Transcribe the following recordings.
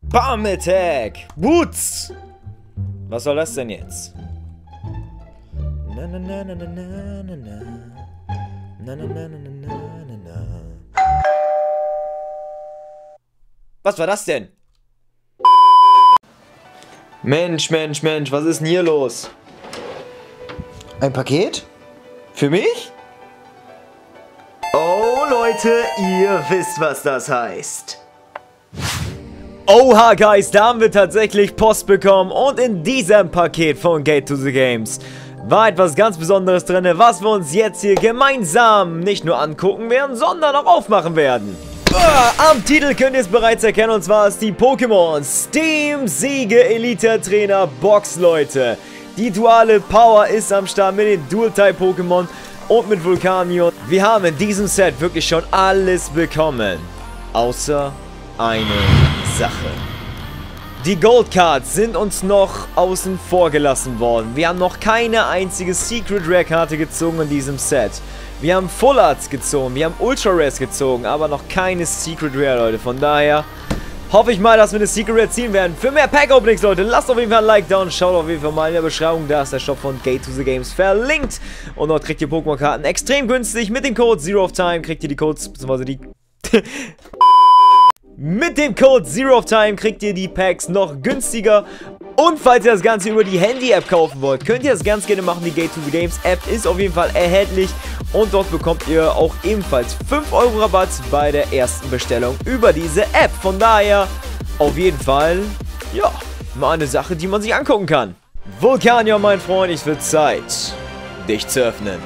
Bam Attack. Woods. Was soll das denn jetzt? Na na na na na na na na. Na na na na na na na. Was war das denn? Mensch, Mensch, Mensch, was ist denn hier los? Ein Paket? Für mich? Oh Leute, ihr wisst, was das heißt. Oha Guys, da haben wir tatsächlich Post bekommen und in diesem Paket von Gate to the Games war etwas ganz Besonderes drin, was wir uns jetzt hier gemeinsam nicht nur angucken werden, sondern auch aufmachen werden. Am Titel könnt ihr es bereits erkennen, und zwar ist die Pokémon Steam Siege Elite Trainer Box, Leute. Die duale Power ist am Start mit den Dual-Type-Pokémon und mit Volcanion. Wir haben in diesem Set wirklich schon alles bekommen, außer eine Sache. Die Gold Cards sind uns noch außen vor gelassen worden. Wir haben noch keine einzige Secret Rare Karte gezogen in diesem Set. Wir haben Full Arts gezogen, wir haben Ultra Rares gezogen, aber noch keine Secret Rare, Leute. Von daher hoffe ich mal, dass wir eine Secret Rare ziehen werden. Für mehr Pack Openings, Leute, lasst auf jeden Fall ein Like da und schaut auf jeden Fall mal in der Beschreibung. Da ist der Shop von Gate to the Games verlinkt. Und dort kriegt ihr Pokémon-Karten extrem günstig. Mit dem Code Zero of Time kriegt ihr die Codes, beziehungsweise die... Mit dem Code Zero of Time kriegt ihr die Packs noch günstiger. Und falls ihr das Ganze über die Handy-App kaufen wollt, könnt ihr das ganz gerne machen. Die Gate to the Games App ist auf jeden Fall erhältlich. Und dort bekommt ihr auch ebenfalls 5 € Rabatt bei der ersten Bestellung über diese App. Von daher auf jeden Fall, ja, mal eine Sache, die man sich angucken kann. Volcanion, mein Freund, es wird Zeit, dich zu öffnen.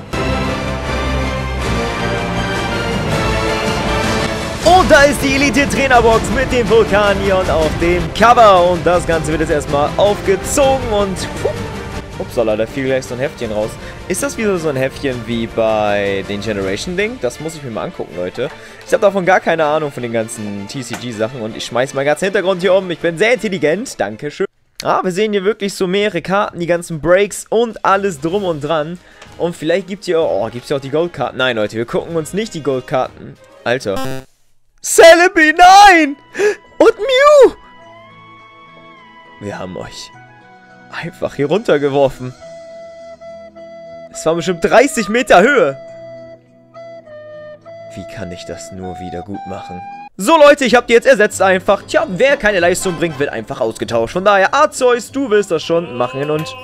Und da ist die Elite Trainerbox mit dem Volcanion auf dem Cover. Und das Ganze wird jetzt erstmal aufgezogen und... Upsala, da fiel gleich so ein Heftchen raus. Ist das wieder so ein Heftchen wie bei den Generation-Ding? Das muss ich mir mal angucken, Leute. Ich habe davon gar keine Ahnung von den ganzen TCG-Sachen. Und ich schmeiß meinen ganzen Hintergrund hier um. Ich bin sehr intelligent. Dankeschön. Ah, wir sehen hier wirklich so mehrere Karten, die ganzen Breaks und alles drum und dran. Und vielleicht gibt es hier auch... Oh, gibt es hier auch die Goldkarten? Nein, Leute, wir gucken uns nicht die Goldkarten. Alter. Celebi, nein! Und Mew! Wir haben euch einfach hier runtergeworfen. Es war bestimmt 30 Meter Höhe. Wie kann ich das nur wieder gut machen? So Leute, ich habe die jetzt ersetzt einfach. Tja, wer keine Leistung bringt, wird einfach ausgetauscht. Von daher, Arceus, du willst das schon machen und...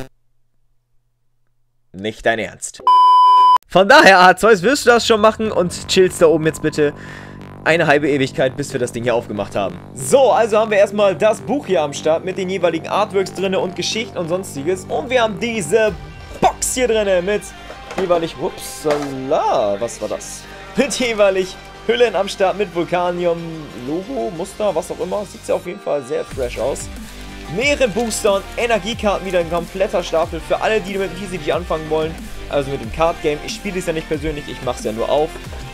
Nicht dein Ernst. Von daher, Arceus, wirst du das schon machen und chillst da oben jetzt bitte eine halbe Ewigkeit, bis wir das Ding hier aufgemacht haben. So, also haben wir erstmal das Buch hier am Start mit den jeweiligen Artworks drin und Geschichten und sonstiges. Und wir haben diese Box hier drin mit jeweilig... Upsala, was war das? Mit jeweilig Hüllen am Start mit Volcanion, Logo, Muster, was auch immer. Sieht ja auf jeden Fall sehr fresh aus. Mehreren Boostern, Energiekarten, wieder ein kompletter Stapel für alle, die mit dem TCG anfangen wollen. Also mit dem Card Game. Ich spiele es ja nicht persönlich, ich mache es ja nur auf.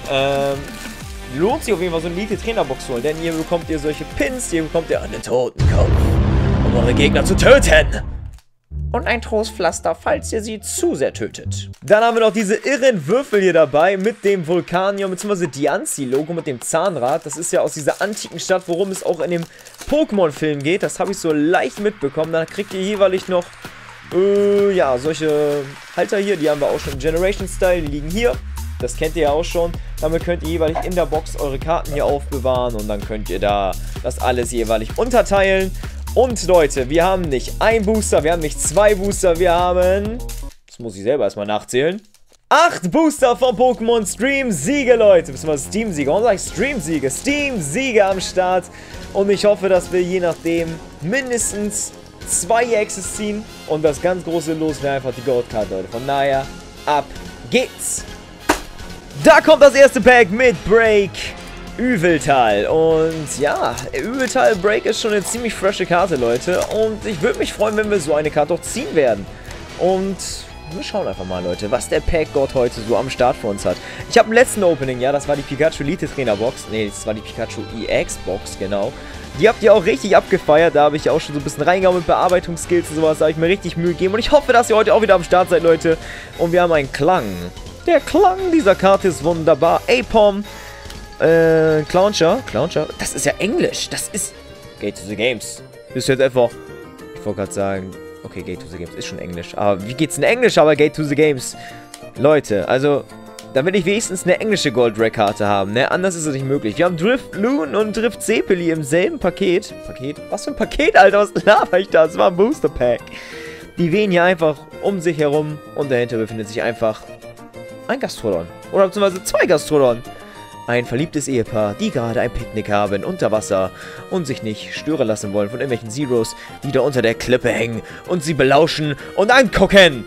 Lohnt sich auf jeden Fall so eine Elite-Trainerbox holen, denn hier bekommt ihr solche Pins, hier bekommt ihr einen Totenkopf, um eure Gegner zu töten. Und ein Trostpflaster, falls ihr sie zu sehr tötet. Dann haben wir noch diese irren Würfel hier dabei mit dem Volcanion bzw. Diancie-Logo mit dem Zahnrad. Das ist ja aus dieser antiken Stadt, worum es auch in dem Pokémon-Film geht. Das habe ich so leicht mitbekommen. Dann kriegt ihr jeweilig noch, ja, solche Halter hier. Die haben wir auch schon im Generation-Style, die liegen hier. Das kennt ihr ja auch schon. Damit könnt ihr jeweilig in der Box eure Karten hier aufbewahren. Und dann könnt ihr da das alles jeweilig unterteilen. Und Leute, wir haben nicht ein Booster, wir haben nicht 2 Booster, wir haben... Das muss ich selber erstmal nachzählen. 8 Booster von Pokémon Stream Siege, Leute. Beziehungsweise Steam Siege. Warum sage ich Stream Siege? Steam Siege am Start. Und ich hoffe, dass wir je nachdem mindestens 2 Exes ziehen. Und das ganz große Los wäre einfach die Gold Card, Leute. Von daher, ab geht's. Da kommt das erste Pack mit Break Yveltal. Und ja, Yveltal Break ist schon eine ziemlich frische Karte, Leute. Und ich würde mich freuen, wenn wir so eine Karte auch ziehen werden. Und wir schauen einfach mal, Leute, was der Pack-God heute so am Start für uns hat. Ich habe im letzten Opening, ja, das war die Pikachu Elite Trainer Box. Ne, das war die Pikachu EX Box, genau. Die habt ihr auch richtig abgefeiert. Da habe ich auch schon so ein bisschen reingehauen mit Bearbeitungsskills und sowas. Da habe ich mir richtig Mühe gegeben. Und ich hoffe, dass ihr heute auch wieder am Start seid, Leute. Und wir haben einen Klang. Der Klang dieser Karte ist wunderbar. Apom. Clowncher. Das ist ja Englisch. Das ist... Gate to the Games. Ist jetzt einfach... Ich wollte gerade sagen... Okay, Gate to the Games ist schon Englisch. Aber wie geht's in Englisch, aber Gate to the Games? Leute, also... Da will ich wenigstens eine englische Gold-Rare-Karte haben, ne? Anders ist es nicht möglich. Wir haben Drift Loon und Drift Sepeli im selben Paket. Paket? Was für ein Paket, Alter? Was laber ich da? Das war ein Booster-Pack. Die wehen hier einfach um sich herum und dahinter befindet sich einfach ein Gastrodon. Oder beziehungsweise 2 Gastrodon. Ein verliebtes Ehepaar, die gerade ein Picknick haben unter Wasser und sich nicht stören lassen wollen von irgendwelchen Zeros, die da unter der Klippe hängen und sie belauschen und angucken.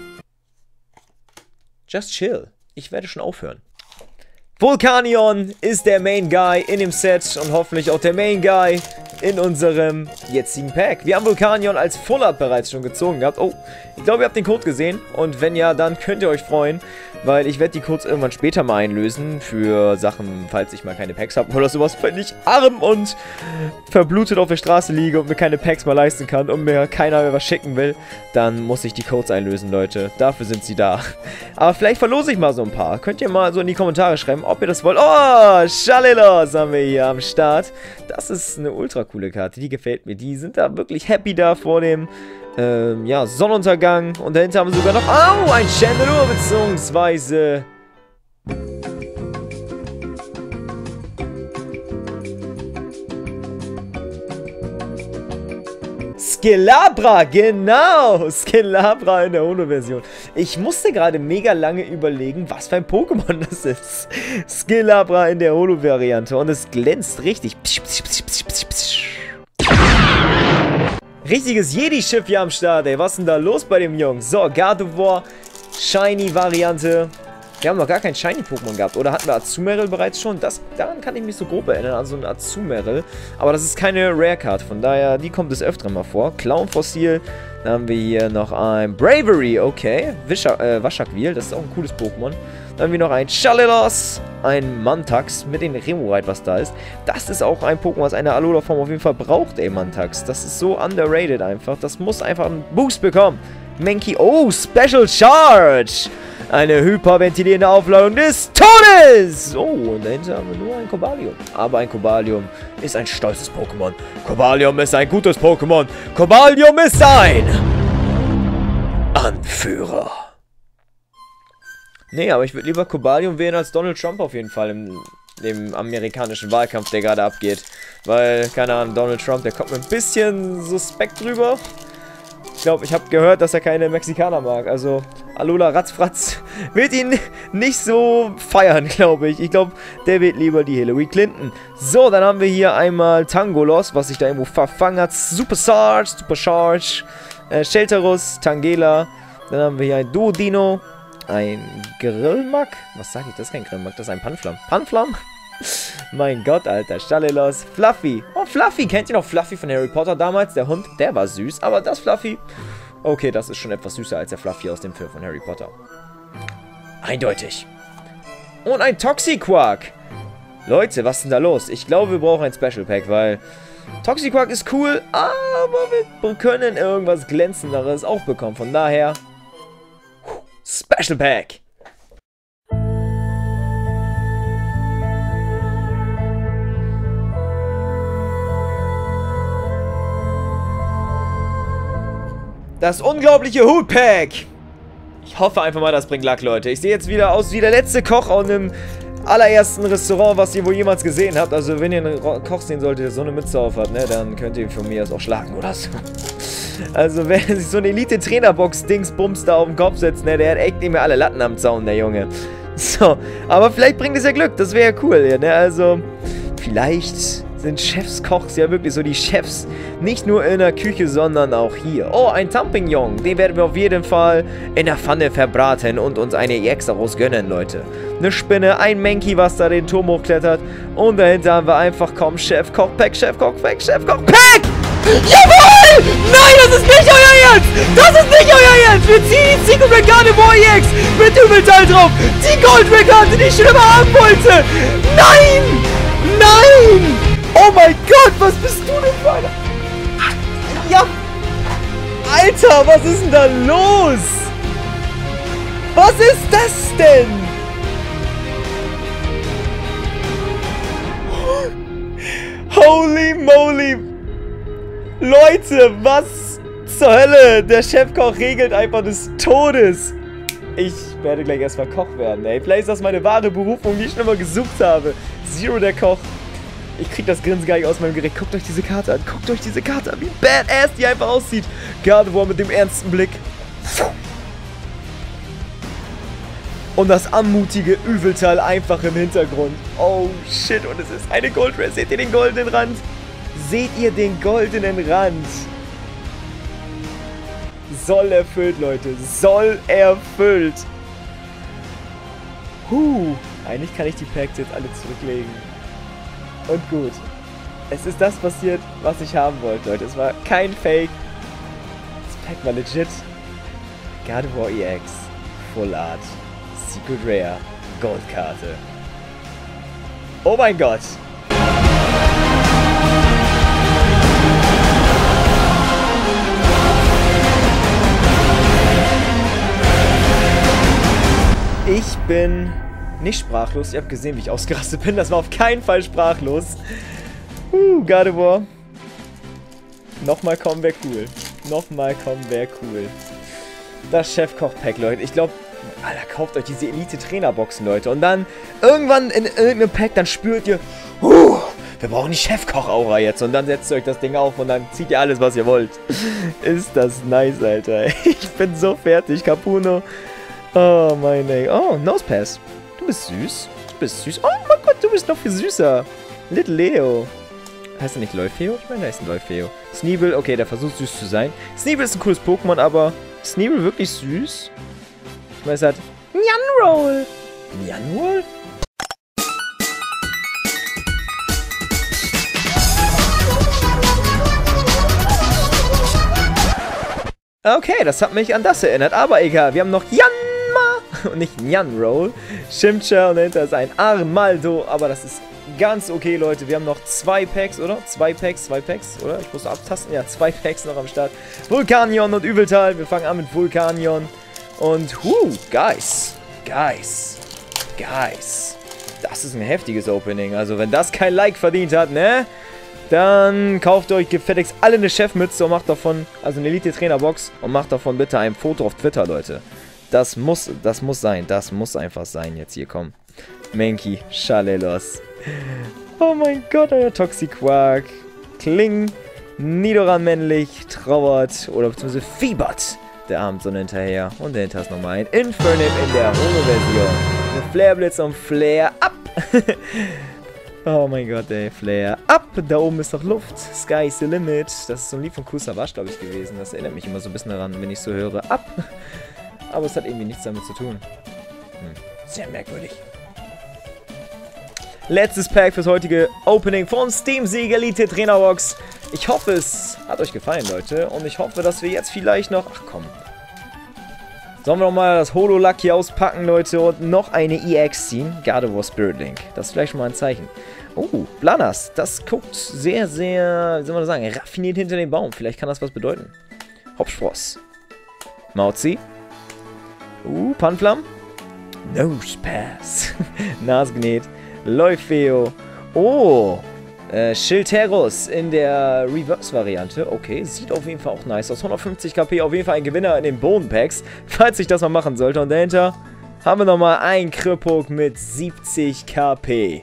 Just chill. Ich werde schon aufhören. Volcanion ist der Main Guy in dem Set und hoffentlich auch der Main Guy in unserem jetzigen Pack. Wir haben Volcanion als Full Art bereits schon gezogen gehabt. Oh, ich glaube, ihr habt den Code gesehen. Und wenn ja, dann könnt ihr euch freuen, weil ich werde die Codes irgendwann später mal einlösen für Sachen, falls ich mal keine Packs habe oder sowas. Wenn ich arm und verblutet auf der Straße liege und mir keine Packs mal leisten kann und mir keiner mehr was schicken will, dann muss ich die Codes einlösen, Leute. Dafür sind sie da. Aber vielleicht verlose ich mal so ein paar. Könnt ihr mal so in die Kommentare schreiben, ob ihr das wollt. Oh, Schalilos haben wir hier am Start. Das ist eine ultra coole Karte. Die gefällt mir. Die sind da wirklich happy da vor dem ja, Sonnenuntergang. Und dahinter haben wir sogar noch, oh, ein Chandelure, beziehungsweise... Skilabra, genau! Skilabra in der Holo-Version. Ich musste gerade mega lange überlegen, was für ein Pokémon das ist. Skilabra in der Holo-Variante. Und es glänzt richtig. Richtiges Jedi-Schiff hier am Start, ey. Was ist denn da los bei dem Jungen? So, Gardevoir, Shiny-Variante. Wir haben noch gar kein Shiny-Pokémon gehabt. Oder hatten wir Azumarill bereits schon? Daran kann ich mich so grob erinnern. Also ein Azumarill. Aber das ist keine Rare-Card. Von daher, die kommt des Öfteren mal vor. Clown-Fossil. Dann haben wir hier noch ein Bravery. Okay. Washaquille. Das ist auch ein cooles Pokémon. Dann haben wir noch ein Schalilos. Ein Mantax mit dem Remoraid, was da ist. Das ist auch ein Pokémon, was eine Alola-Form auf jeden Fall braucht, ey, Mantax. Das ist so underrated einfach. Das muss einfach einen Boost bekommen. Mankey. Oh, Special Charge. Eine hyperventilierende Aufladung des Todes! Oh, und dahinter haben wir nur ein Cobalium. Aber ein Cobalium ist ein stolzes Pokémon. Cobalium ist ein gutes Pokémon. Cobalium ist ein Anführer. Nee, aber ich würde lieber Cobalium wählen als Donald Trump auf jeden Fall im amerikanischen Wahlkampf, der gerade abgeht. Weil, keine Ahnung, Donald Trump, der kommt mir ein bisschen suspekt drüber. Ich glaube, ich habe gehört, dass er keine Mexikaner mag. Also, Alola Ratzfratz wird ihn nicht so feiern, glaube ich. Ich glaube, der wird lieber die Hillary Clinton. So, dann haben wir hier einmal Tangolos, was sich da irgendwo verfangen hat. Supercharge, Shelterus, Tangela. Dann haben wir hier ein Duodino, ein Grillmack. Was sage ich? Das ist kein Grillmack, das ist ein Panflam. Panflam? Mein Gott, Alter. Schalilos. Fluffy. Oh, Fluffy. Kennt ihr noch Fluffy von Harry Potter damals? Der Hund, der war süß. Aber das Fluffy... Okay, das ist schon etwas süßer als der Fluffy aus dem Film von Harry Potter. Eindeutig. Und ein Toxiquark. Leute, was ist denn da los? Ich glaube, wir brauchen ein Special Pack, weil... Toxiquark ist cool, aber wir können irgendwas Glänzenderes auch bekommen. Von daher... Special Pack. Das unglaubliche Hutpack. Ich hoffe einfach mal, das bringt Lack, Leute. Ich sehe jetzt wieder aus wie der letzte Koch aus einem allerersten Restaurant, was ihr wohl jemals gesehen habt. Also, wenn ihr einen Koch sehen solltet, der so eine Mütze auf hat, ne, dann könnt ihr von mir das auch schlagen oder so. Also, wer sich so eine Elite-Trainerbox-Dingsbums da auf den Kopf setzt, ne, der hat echt nicht mehr alle Latten am Zaun, der Junge. So, aber vielleicht bringt es ja Glück. Das wäre ja cool, ja, ne, also, vielleicht... sind Chefskochs ja wirklich so die Chefs. Nicht nur in der Küche, sondern auch hier. Oh, ein Tampignon. Den werden wir auf jeden Fall in der Pfanne verbraten und uns eine EX daraus gönnen, Leute. Eine Spinne, ein Mankey, was da den Turm hochklettert. Und dahinter haben wir einfach, komm, Chef-Koch-Pack, Chef-Koch-Pack, Chef-Koch-Pack! Jawohl! Nein, das ist nicht euer Ernst! Das ist nicht euer Ernst! Wir ziehen die Secret Gardevoir EX mit Übelteil drauf! Die Gold-Karte, die ich schon immer haben wollte! Nein! Nein! Oh mein Gott, was bist du denn für einer? Ja! Alter, was ist denn da los? Was ist das denn? Holy moly! Leute, was zur Hölle? Der Chefkoch regelt einfach des Todes. Ich werde gleich erstmal Koch werden, ey. Vielleicht ist das meine wahre Berufung, die ich schon immer gesucht habe. Zero der Koch. Ich krieg das Grinsen gar nicht aus meinem Gericht. Guckt euch diese Karte an. Guckt euch diese Karte an. Wie badass die einfach aussieht. Gardevoir mit dem ernsten Blick. Und das anmutige Üveltal einfach im Hintergrund. Oh shit, und es ist eine Goldrace. Seht ihr den goldenen Rand? Seht ihr den goldenen Rand? Soll erfüllt, Leute. Soll erfüllt. Eigentlich kann ich die Packs jetzt alle zurücklegen. Und gut. Es ist das passiert, was ich haben wollte, Leute. Es war kein Fake. Das Pack war legit. Gardevoir EX. Full Art. Secret Rare. Goldkarte. Oh mein Gott. Ich bin nicht sprachlos. Ihr habt gesehen, wie ich ausgerastet bin. Das war auf keinen Fall sprachlos. Gardevoir. Nochmal kommen wäre cool. Nochmal kommen wäre cool. Das Chefkoch-Pack, Leute. Ich glaube, Alter, kauft euch diese Elite-Trainer-Boxen, Leute. Und dann irgendwann in irgendeinem Pack, dann spürt ihr, wir brauchen die Chefkoch-Aura jetzt. Und dann setzt ihr euch das Ding auf und dann zieht ihr alles, was ihr wollt. Ist das nice, Alter. Ich bin so fertig. Capuno. Oh, meine. Oh, Nosepass. Du bist süß. Du bist süß. Oh mein Gott, du bist noch viel süßer. Little Leo. Heißt er nicht Leufeo? Ich meine, da ist ein Leufeo. Sneebel, okay, der versucht süß zu sein. Sneebel ist ein cooles Pokémon, aber Sneebel wirklich süß? Ich meine, es hat Nyanroll. Nyanroll? Okay, das hat mich an das erinnert, aber egal. Wir haben noch Yanma und nicht Nyanroll. Chimchar und dahinter ist ein Armaldo, aber das ist ganz okay, Leute. Wir haben noch 2 Packs, oder? 2 Packs, oder? Ich muss abtasten. Ja, 2 Packs noch am Start. Vulkanion und Üveltal. Wir fangen an mit Vulkanion. Und, Guys. Das ist ein heftiges Opening. Also, wenn das kein Like verdient hat, ne? Dann kauft euch gefälligst alle eine Chefmütze und macht davon, also eine Elite-Trainer-Box und macht davon bitte ein Foto auf Twitter, Leute. Das muss sein. Das muss einfach sein. Jetzt hier, komm. Mankey, Schalelos. Oh mein Gott, euer Toxiquark. Kling, Nidoran männlich, trauert oder beziehungsweise fiebert der Abendsonne hinterher. Und dahinter ist nochmal ein Infernape in der Holo-Version. Eine Flareblitz und Flare up. Oh mein Gott, ey, Flare up. Da oben ist noch Luft. Sky's the limit. Das ist so ein Lied von Kusawasch, glaube ich, gewesen. Das erinnert mich immer so ein bisschen daran, wenn ich so höre. Up. Aber es hat irgendwie nichts damit zu tun. Sehr merkwürdig. Letztes Pack fürs heutige Opening von Steam Sieg Elite Trainerbox. Ich hoffe, es hat euch gefallen, Leute. Und ich hoffe, dass wir jetzt vielleicht noch... Ach komm. Sollen wir nochmal das Holo-Luck hier auspacken, Leute. Und noch eine EX ziehen. Gardevoir Spirit Link. Das ist vielleicht schon mal ein Zeichen. Oh, Blanas. Das guckt sehr, sehr, wie soll man das sagen, raffiniert hinter dem Baum. Vielleicht kann das was bedeuten. Hopspross. Mauzi. Panflam. Nosepass. Nasgenäht. Leufeo. Oh. Schilterus in der Reverse-Variante. Okay, sieht auf jeden Fall auch nice aus. 150 KP, auf jeden Fall ein Gewinner in den Bodenpacks, falls ich das mal machen sollte. Und dahinter haben wir nochmal einen Krippuk mit 70 KP.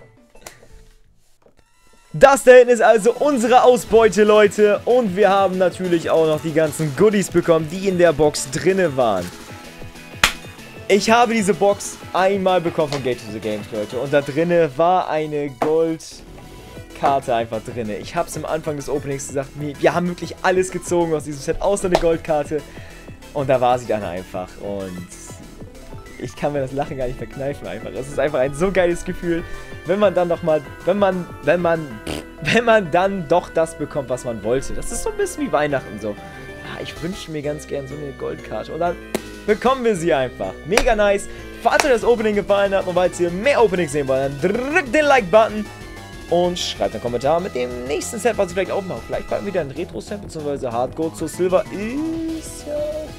Das da hinten ist also unsere Ausbeute, Leute. Und wir haben natürlich auch noch die ganzen Goodies bekommen, die in der Box drinne waren. Ich habe diese Box einmal bekommen von Gate to the Games, Leute. Und da drinne war eine Goldkarte einfach drinne. Ich habe es am Anfang des Openings gesagt, wir haben wirklich alles gezogen aus diesem Set, außer eine Goldkarte. Und da war sie dann einfach. Und ich kann mir das Lachen gar nicht verkneifen einfach. Das ist einfach ein so geiles Gefühl, wenn man dann doch mal, wenn man dann doch das bekommt, was man wollte. Das ist so ein bisschen wie Weihnachten so. Ja, ich wünsche mir ganz gern so eine Goldkarte. Und dann bekommen wir sie einfach. Mega nice. Falls euch das Opening gefallen hat und falls ihr mehr Openings sehen wollt, dann drückt den Like-Button und schreibt einen Kommentar mit dem nächsten Set, was ich vielleicht aufmache. Vielleicht bald wieder ein Retro-Set, beziehungsweise Hardgold zu Silver ist ja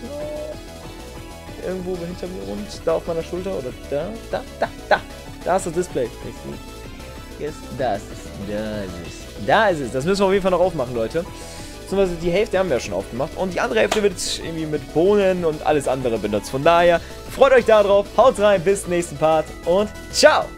noch irgendwo hinter mir und da auf meiner Schulter oder da. Da ist das Display. Yes, da ist es. Da ist es. Das müssen wir auf jeden Fall noch aufmachen, Leute. Beziehungsweise die Hälfte haben wir ja schon aufgemacht. Und die andere Hälfte wird irgendwie mit Bohnen und alles andere benutzt. Von daher, freut euch darauf. Haut rein, bis zum nächsten Part und ciao!